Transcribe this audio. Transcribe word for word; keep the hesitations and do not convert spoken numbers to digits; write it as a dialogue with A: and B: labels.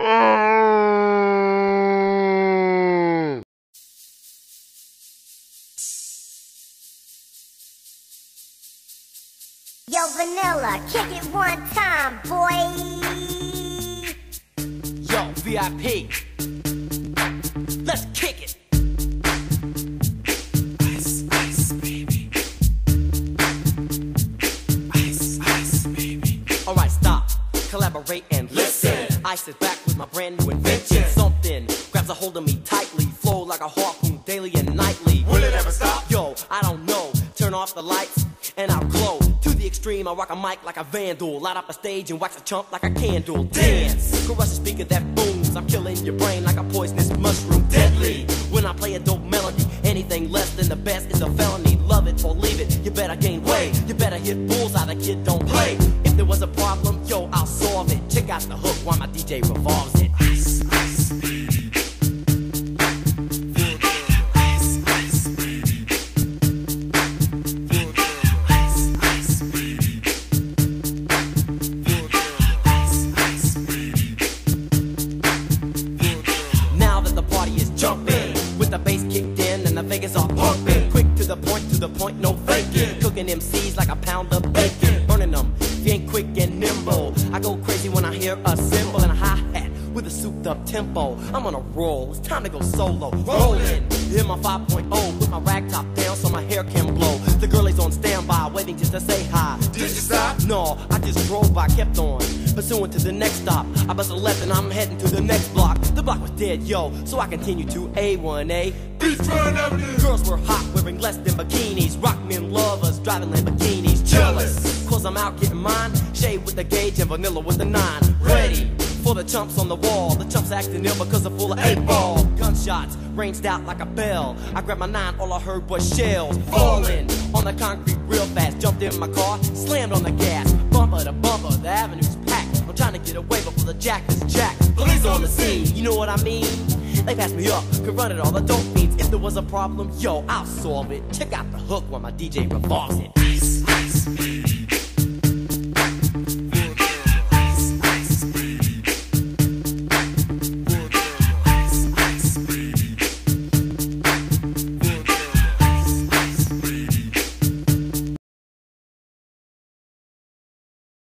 A: Yo, Vanilla, kick it one time, boy.
B: Yo, V I P, let's kick it.
C: Ice, ice, baby. Ice, ice, baby.
B: Alright, stop, collaborate and listen. I sit back with my brand new invention. Something grabs a hold of me tightly, flow like a harpoon daily and nightly.
C: Will it ever stop?
B: Yo, I don't know. Turn off the lights and I'll glow. To the extreme, I rock a mic like a vandal. Light up a stage and wax a chump like a candle. Dance, crush a speaker that booms. I'm killing your brain like a poisonous mushroom. Deadly, when I play a dope melody. Anything less than the best is a felony. Love it or leave it, you better gain weight. You better hit bullseye, the kid don't play. If there was a problem, yo, I'll solve it. Check out the hook while my D J revolves it.
C: Ice, ice, baby.
B: Vegas are pumping, quick to the point, to the point, no faking. Cooking M Cs like a pound of bacon, burning them. If you ain't quick and nimble, I go crazy when I hear a cymbal and a hi-hat with a souped-up tempo. I'm on a roll, it's time to go solo. Rolling, hit my five point oh, put my rag top down so my hair can blow. The girl is on standby, waiting just to say hi.
C: Did you stop?
B: No, I just drove by, kept on pursuing to the next stop. I bust a left and I'm heading to the next block. The block was dead, yo, so I continue to A one A.
C: Beachfront Avenue.
B: Girls were hot, wearing less than bikinis. Rock men lovers, driving Lamborghinis. Jealous, cause I'm out getting mine. Shade with the gauge and vanilla with the nine. Ready for the chumps on the wall. The chumps acting ill because they're full of eight ball. Gunshots ranged out like a bell. I grabbed my nine, all I heard was shells falling on the concrete real fast. Jumped in my car, slammed on the gas. Bumper to bumper, the avenue's packed. I'm trying to get away before the jack is jacked. Police on the scene, you know what I mean? They passed me up, could run it all the dope fiends. If there was a problem, yo, I'll solve it. Check out the hook while my D J revolves it.
C: Ice, ice, baby.